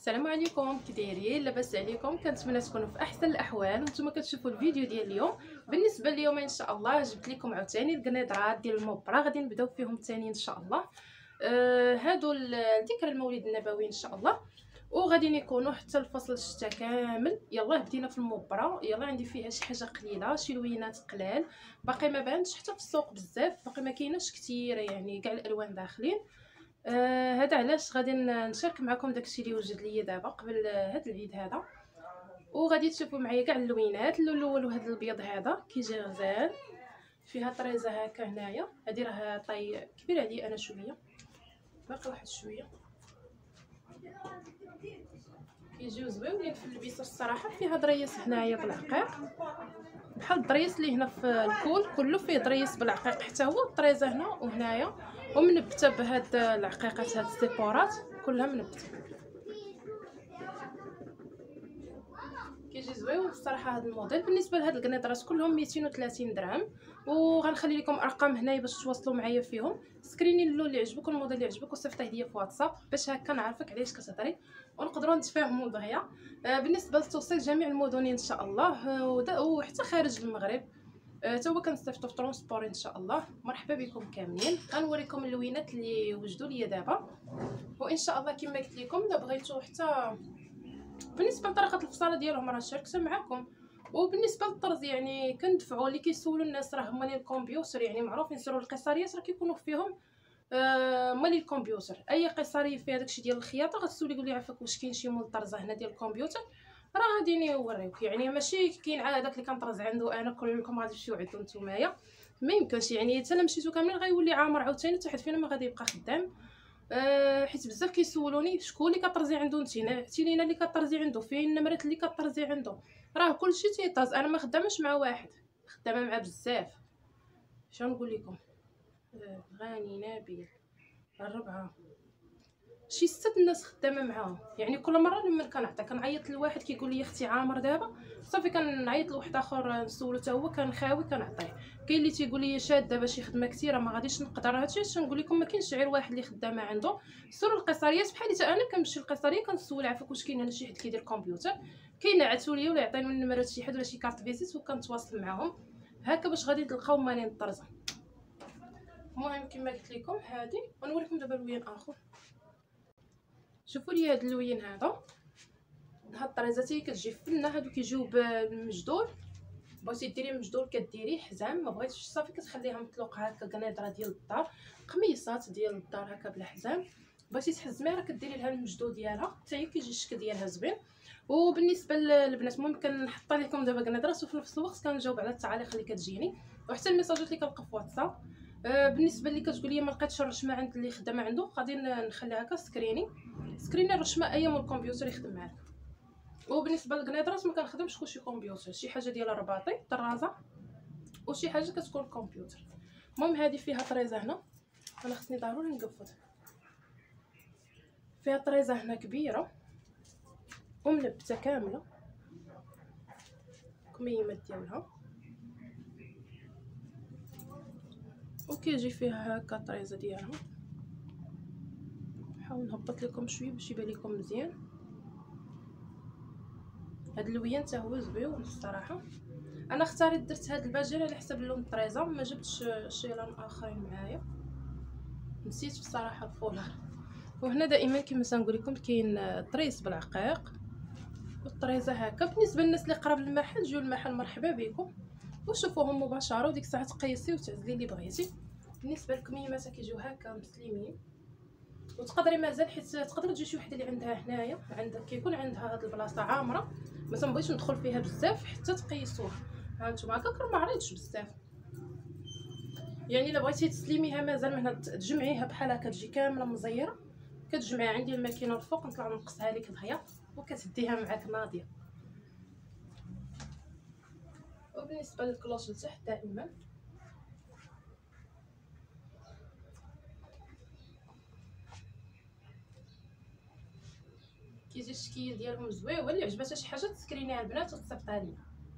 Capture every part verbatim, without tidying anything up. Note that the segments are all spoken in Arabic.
السلام عليكم، كي دايرين؟ لاباس عليكم؟ كنتمنى تكونوا في احسن الاحوال وانتم كتشوفوا الفيديو ديال اليوم. بالنسبه لليوم ان شاء الله جبت لكم عاوتاني القنيطرات ديال المبرة، غادي نبداو فيهم ثاني ان شاء الله. آه هادو لذكرى المولد النبوي ان شاء الله، وغادي يكونوا حتى الفصل الشتاء كامل. يلا بدينا في المبرة. يلا عندي فيها شي حاجه قليله، شي لوينات قلال، باقي ما بانش حتى في السوق بزاف، باقي ما كايناش كثير يعني كاع الالوان داخلين. آه هذا علاش غادي نشارك معكم داكشي اللي وجد ليا دابا قبل هذا العيد هذا، وغادي تشوفوا معايا كاع اللوينات. اللون الاول وهذا الابيض هذا كيجي غزال، فيها طريزه هكا هنايا. هذه راه طاي كبير عليا انا شويه، باقي واحد شويه. كيجيو زويونين في اللبسه الصراحه. فيها دريس هنايا بالعقيق، بحال الدريس اللي هنا في الكول كله فيه دريس بالعقيق، حتى هو الطريزه هنا وهنايا، ومنبته بهاد العقيقات هاد السيبورات كلها منبته. كيجي زويون الصراحه هذا الموديل. بالنسبه لهاد القنيطرات كلهم مئتين وثلاثين درهم، وغنخلي لكم ارقام هنايا باش تواصلوا معايا فيهم. سكريني اللون اللي عجبك والموديل اللي عجبك وصيفطيه ليا في واتساب باش هكا نعرفك علاش كتهضري ونقدروا نتفاهموا دغيا. آه بالنسبه للتوصيل جميع المدن ان شاء الله، آه وحتى خارج المغرب حتى هو كنستافدوا في ترونسبور ان شاء الله. مرحبا بكم كاملين. غنوريكم اللوينات اللي وجدوا ليا دابا، وان شاء الله كما قلت لكم الا بغيتوا حتى بالنسبه لطريقه الفصاله ديالهم راه شاركتها معكم. وبالنسبه للطرز يعني كندفعوا اللي كيسولوا الناس راه هما لي الكمبيوتر، يعني معروفين سيروا القصاريات راه كيكونوا فيهم آه مالي الكمبيوتر. اي قصاري فيها داكشي ديال الخياطه غتسولي قولي عافاك واش كاين شي مول طرزه هنا ديال الكمبيوتر، راه غادي نوريوك. يعني ماشي كاين عاد داك اللي كنطرز عنده انا كلكم غادي تمشيو عندو نتومايا، ما يمكنش. يعني حتى الا مشيتو كاملين غيولي عامر عاوتاني حتى حد فينا ما غادي يبقى خدام. أه حيت بزاف كيسولوني شكون اللي كطرزي عنده نتينا، عرفتي لينا اللي كطرزي عنده فين النمرات اللي كطرزي عنده. راه كلشي تيطاز، انا ما خدامش مع واحد، خدامه مع بزاف. شنو نقول لكم؟ أه غاني نبيل الربعه شي ستة الناس خدامه معاهم. يعني كل مره لما كنعطي كنعيط لواحد كيقول لي اختي عامر دابا صافي كنعيط لواحد اخر نسولو حتى هو كنخاوي كنعطيه. كاين اللي تيقول لي شاده باش خدمه كثيره ما غاديش نقدر. هادشي علاش نقول لكم ما كاينش غير واحد اللي خدامه عنده. سولوا القصريات بحال حتى انا كنمشي للقصريه كنسول عافاك واش كاين هنا شي حد كيدير كمبيوتر، كينعسوا ليا ولا يعطيني النمرات شي حد ولا شي كارت فيزيت وكنتواصل معاهم هكا باش غادي تلقاو ماني الطرزه. المهم كما قلت لكم هادي، ونوريكم دابا لوين اخر. شوفوا لي هاد اللوين هذا، هاد الطريزه كتجي فنه. هادو كيجيو بالمجدول، بغيتي ديري مجدول كديري حزام، ما بغيتيش صافي كتخليها مطلوقه هكا قنيطره ديال الدار، قميصات ديال الدار هكا بلا حزام. بغيتي تحزميها راه كديري لها المجدول ديالها حتى هي كيجي الشكل ديالها زوين. وبالنسبه للبنات ممكن نحط لكم دابا قنيطرات وفي نفس الوقت كنجاوب على التعاليق اللي كتجيني وحتى الميساجات اللي كنلقى في واتساب. آه بالنسبه اللي كتقول لي ما لقيتش الرشمه عند اللي خدامه عنده، غادي نخليها هكا سكريني سكريني الرشمه اي من الكمبيوتر يخدم معاك. وبالنسبه للقنيطرات ما كنخدمش كلشي كمبيوتر، شي حاجه ديال الرباطي طرازه وشي حاجه كتكون كمبيوتر. المهم هذه فيها طريزه هنا، انا خصني ضروري نقفل. فيها طريزه هنا كبيره وملبته كامله كميمات ديالها، وكيجي فيها هكا طريزه ديالها. نحاول نهبط لكم شويه باش يبان لكم مزيان. هاد اللوين حتى هو زويون الصراحه. انا اختاريت درت هاد الباجير على حسب لون الطريزه، ما جبتش شي لون اخرين معايا، نسيت بصراحه الفولار. وهنا دائما كما تنقول لكم كاين طريس بالعقيق والطريزه هكا. بالنسبه للناس اللي قراب للمحل جيو المحل مرحبا بكم وشوفوهم مباشره، وديك الساعه تقيسي وتعزلي اللي بغيتي. بالنسبه للكميمات كيجيو هكا مسلمين، وتقدري مازال حيت تقدر تجي شي وحده اللي عندها هنايا عندها كيكون عندها هاد البلاصه عامره، ما تنبغيش ندخل فيها بزاف حتى تقيسوها. ها نتوما هكا راه ما عريضش بزاف. يعني الا بغيتي تسلميها مازال من هنا تجمعيها بحال هكا تجي كامله مزيره، كتجمعي عندي الماكينه الفوق نطلع نقصها لك دغيا وكتديها معاك ناضيه. وبالنسبه للكلوش لتحت دائما كيجي الشكل ديالهم زوين، واللي عجباتها شي حاجه تسكرينيها البنات وتصيفطها ليا.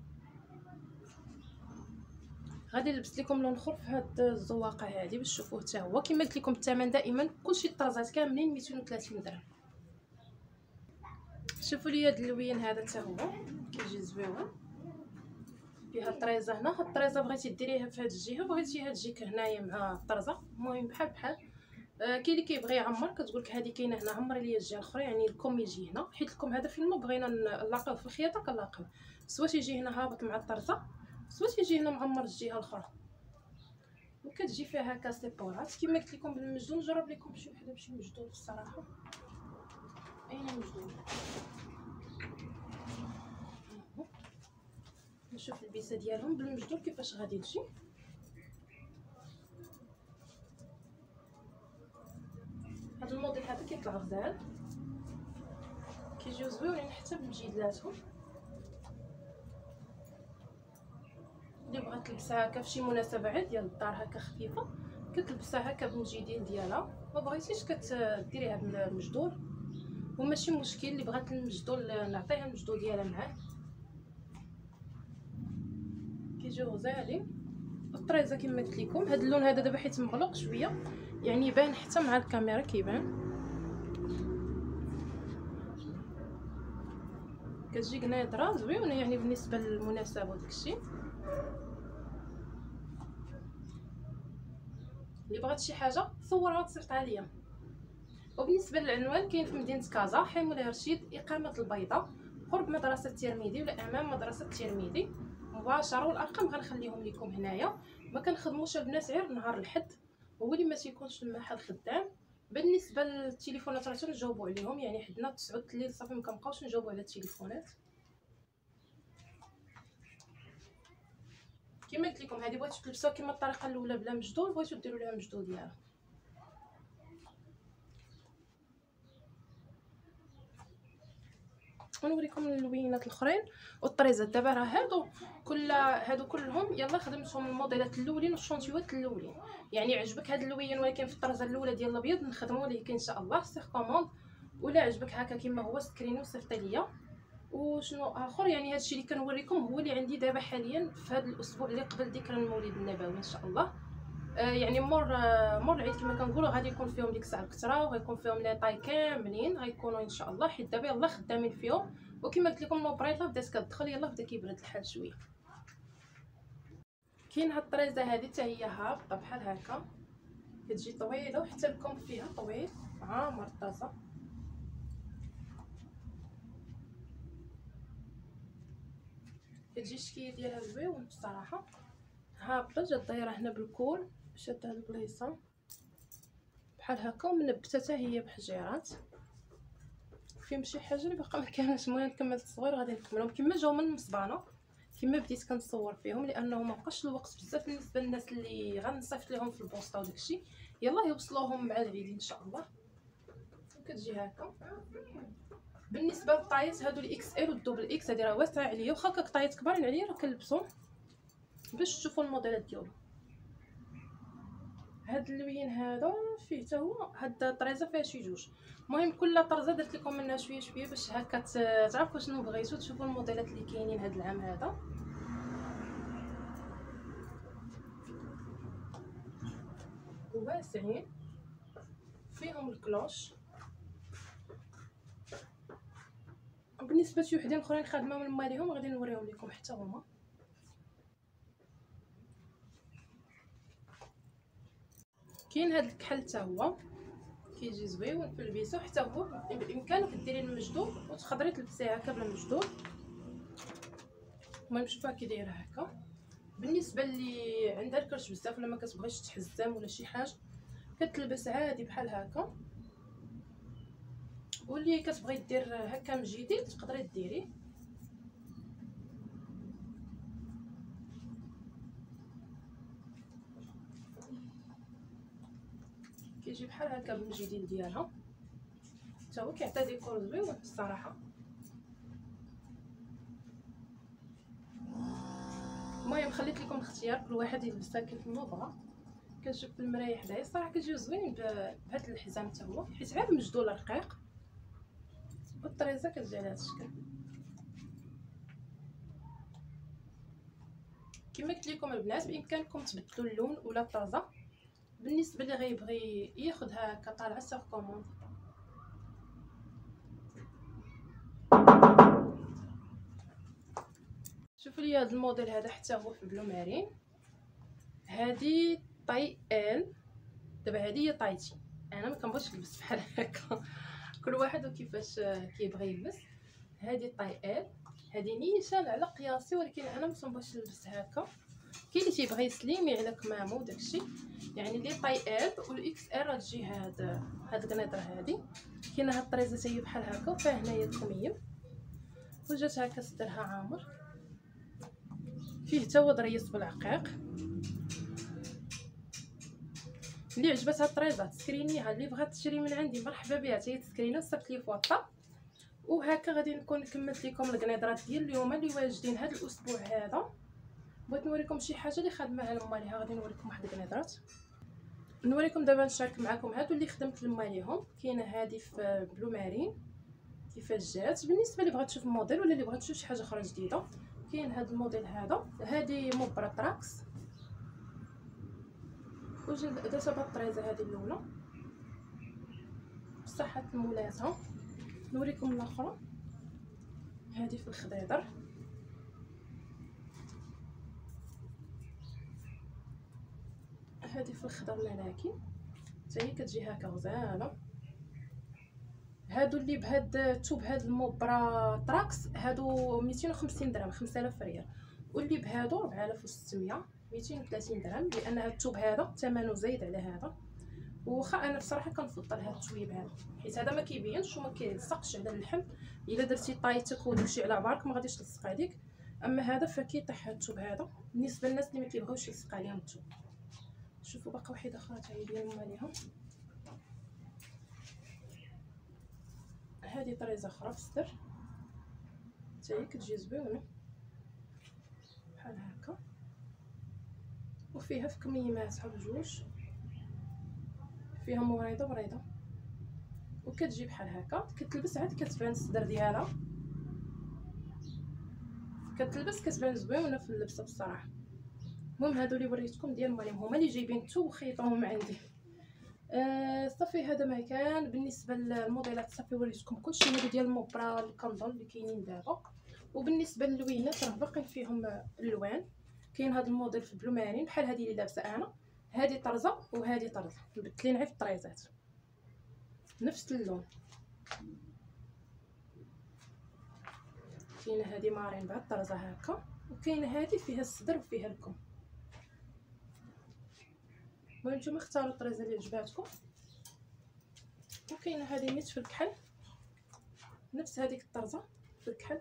غادي نلبس لكم لون اخر في هاد الزواقه هذه باش تشوفوه حتى هو. كما قلت لكم الثمن دائما كلشي الطرازات كاملين مئتين وثلاثين درهم. شوفوا لي هذا اللوين هذا حتى هو كيجي زويون، فيها الطريزه هنا. هاد الطريزه بغيتي ديريها في هاد الجهه، بغيتيها تجيك هنايا مع الطرزه، المهم بحال بحال. آه كاين اللي كيبغي يعمر كتقول لك هذه كاينه هنا عمري ليا الجهه الاخرى، يعني الكم يجي هنا، حيت الكم هذا فين ما بغينا نلاقيوه في الخياطه كنلاقيوه، سواء تيجي هنا هابط مع الطرزه سواء تيجي هنا معمر الجهه الاخرى، وكتجي فيها هكا سيبورات كما قلت لكم بالمجدول. نجرب لكم شي وحده بشي مجدول الصراحه. اين المجدول؟ نشوف البيسه ديالهم بالمجدول كيفاش غادي تجي. هاد الموديل هذا كيطلع غزال، كيجيو زويونين حتى بالجيدلاتهم. اللي بغات تلبسها هكا فشي مناسبه عاد ديال الدار هكا خفيفه كتلبسها هكا بالمجيدين ديالها، ما بغيتيش كديريها بالمجدول وماشي مشكل. اللي بغات المجدول نعطيها المجدول ديالها معاه. كيجيو غزالين. الطريزه كما قلت لكم هذا اللون هذا دابا حيت مغلق شويه يعني يبان حتى مع الكاميرا كيبان. كتجي قنيطره زويونه يعني بالنسبه للمناسبه وداكشي. اللي بغات شي حاجه صورها وتصيفط عليا. وبالنسبه للعنوان كاين في مدينه كازا، حي مولاي رشيد، اقامه البيضاء، قرب مدرسه الترمذي ولا امام مدرسه الترمذي مباشره. والارقام غنخليهم لكم هنايا. ما كنخدموش البنات غير نهار الحد، هو اللي ما تيكونش المحل خدام. بالنسبه للتليفونات راه تنجاوبوا عليهم، يعني حدنا تسعة الليل صافي ما كنبقاوش نجاوبوا على التليفونات. كما قلت لكم هذه بغيتو تلبسوها كما الطريقه الاولى بلا مجدول، بغيتو ديروا لها مجدول ديالها. ونوريكم اللوينات الاخرين والطريزات. دابا راه هادو كل هادو كلهم يلا خدمتهم الموديلات الاولين والشونتيوات الاولين. يعني عجبك هاد اللوين ولكن في الطرزه الاولى ديال الابيض نخدموا ليه ان شاء الله سيغ كوموند، ولا عجبك هكا كما هو سكرينو وصيفطي ليا. وشنو اخر يعني هادشي اللي كنوريكم هو اللي عندي دابا حاليا في هذا الاسبوع اللي قبل ذكرى المولد النبوي ان شاء الله. آه يعني مور آه مور العيد كما كنقولوا غادي يكون فيهم ديك الساعه الكثره، وغيكون فيهم لي طاي كاملين غيكونوا ان شاء الله، حيت دابا يلاه خدامين فيهم. وكما قلت لكم الموبريطه بدات كتدخل يلاه بدا كيبرد الحال شويه. كاين هاد الطريزه هذه حتى هي هابطه بحال هكا، كتجي طويله وحتى الكم فيها طويل عامر الطازه. كتجي الشكيه ديالها زويون بصراحه، هابطه جات دايره هنا بالكول شاده هاد البليصه بحال هكا ومنبته حتى هي بحجيرات. فيهم شي حاجه اللي باقا ما كانش، المهم كملت الصغير غادي نكملهم كما جاو من المصبانه كما بديت كنصور فيهم، لانه ما بقاش الوقت بزاف بالنسبه للناس اللي غنصيفط لهم في البوسطه وداكشي. يلا يوصلوهم مع العيد ان شاء الله. كتجي هكا. بالنسبه للطايات هادو الاكس ال والدوبل اكس هادي راه واسعه عليا، واخا هكاك طايات كبارين عليا راه كنلبسهم باش تشوفوا الموديلات ديالو. هاد اللوين هذا فيه حتى هو هاد الطريزه فيها شي جوج، المهم كل طرزه درت لكم منها شويه شويه باش هكا تعرفوا شنو بغيتو تشوفوا الموديلات اللي كاينين هاد العام هذا. واسعين فيهم الكلوش. بالنسبه لشي وحدين اخرين خادمه من ماليهم غادي نوريهم لكم حتى هما. كاين هاد الكحل حتى هو كيجي زويون في البيسو، حتى هو بامكانك ديري المجدول وتقدري تلبسيه هكا بلا مجدول. المهم شوفوها كي دايره هكا. بالنسبه اللي عندها الكرش بزاف ولا ما كتبغيش تحزم ولا شي حاجه كتلبس عادي بحال هكا، واللي كتبغي دير هكا مجيدي تقدري ديريه. كيجي بحال هكا بالمجيدين ديالها، حتى هو كيعطي ديكور زوين الصراحه. المهم خليت لكم الاختيار كل واحد يلبسها كيف ما بغا. كنشوف في المرايه حدايا الصراحه كيجيو زوينين بهاد الحزام حتى هو، حيت عاد مجدول رقيق والطريزه كتجي على هاد الشكل. كما قلت لكم البنات بامكانكم تبدلوا اللون ولا الطرزه. بالنسبه اللي غيبغي ياخذها هكا طالعه سيغ كوموند. شوفوا لي هذا الموديل هذا حتى هو في بلو مارين. هذه طاي ال، دابا هذه هي طايتي. انا ما كنبغيش نلبس بحال هكا، كل واحد وكيفاش كيبغي يلبس. هذه طاي ال، هذه نيشان على قياسي، ولكن انا ما كنبغيش نلبس هكا. كاين اللي تيبغي سليمي على كمامه وداكشي، يعني لي طاي ال والاكس ال راه تجي هاد هاد القنيطره هادي. كاينه هاد الطريزه حتى هي بحال هكا، وفيها هنايا الكميم، وجات هكا صدرها عامر، فيه حتى هو ضريس بالعقيق. اللي عجبت هاد الطريزه تسكرينيها، اللي بغات تشري من عندي مرحبا بها، حتى هي تسكرينها وصيفط لي في واتساب. وهكا غادي نكون كملت لكم القنيضرات ديال اليوم اللي واجدين هاد الاسبوع هذا. بغيت نوريكم شي حاجه اللي خدمها لماليها، غادي نوريكم واحد القنيضرات. نوريكم دابا نشارك معكم هادو اللي خدمت لماليهم. كاينه هذه في بلو مارين كيفاش جات، بالنسبه اللي بغات تشوف الموديل ولا اللي بغات تشوف شي حاجه اخرى جديده. كاين هذا الموديل هذا، هذه مبره تراكس، وجات دابا الطريزه هذه الاولى بصحه مولاتها. نوريكم الاخرى، هذه في الخضيضر، هذه في الخضر ملاكي حتى هي كتجي هكا غزاله. هادو اللي بهاد الثوب هاد المبرة تراكس هادو ميتين وخمسين درهم، خمسة آلاف ريال، واللي بهادو ربعة آلاف وستمية، ميتين وثلاثين درهم، لان هاد الثوب هذا ثمنه زايد على هذا. وخا انا بصراحه كنفضل هاد الثويب هذا، حيت هذا ما كيبينش وما كيلصقش على اللحم. الا درتي طايتك وداكشي على عبارك ما غاديش تلصق عليك، اما هذا فكيطيح هاد الثوب هذا بالنسبه للناس اللي ما كيبغيوش يلصق عليهم الثوب. شوفوا باقا وحده اخرى حتى هي ديال ماليها. هذه طريزه اخرى في الصدر حتى هي كتجي زوينه بحال هكا، وفيها في كميماتها بجوج، فيها مريضه مريضه، وكتجي بحال هكا. كتلبس عاد كتبان الصدر ديالها، كتلبس كتبان زوينه في اللبسه بصراحه. المهم هادو اللي وريتكم ديال ماليهم هما اللي جايبين الثوب وخيطوهم عندي. آه صافي هذا ما كان بالنسبه للموديلات. صافي وريتكم كلشي هادو ديال المبرة الكندل اللي كاينين دابا. وبالنسبه للوينات راه باقيين فيهم الالوان. كاين هذا الموديل في بلو مارين بحال هذه اللي لابسه انا، هذه طرزه وهذه طرزه مبدلين غير في الطريزات، نفس اللون. كاينه هذه مارين بهاد الطرزه هكا، وكاينه هذه فيها الصدر وفيها الكم. المهم نتوما اختاروا الطريزه اللي عجباتكم. وكاينه هذه نيت في الكحل، نفس هذيك الطرزه في الكحل،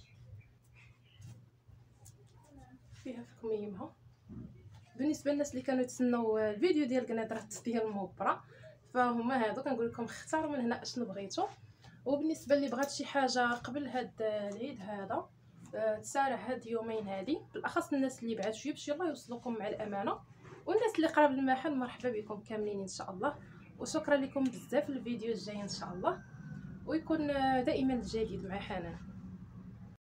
فيها في كميمها. بالنسبه للناس اللي كانوا يتسناو الفيديو ديال القنيطرات ديال المبرة، فهما هادو كنقول لكم اختاروا من هنا اشنو بغيتو. وبالنسبه اللي بغات شي حاجه قبل هاد العيد هذا، تسارع هاد يومين هادي، بالاخص الناس اللي بعاد شويه باش يلاه يوصلوكم مع الامانه، والناس اللي قراب المحل مرحبا بكم كاملين ان شاء الله. وشكرا لكم بزاف. الفيديو الجاي ان شاء الله ويكون دائما الجديد مع حنان.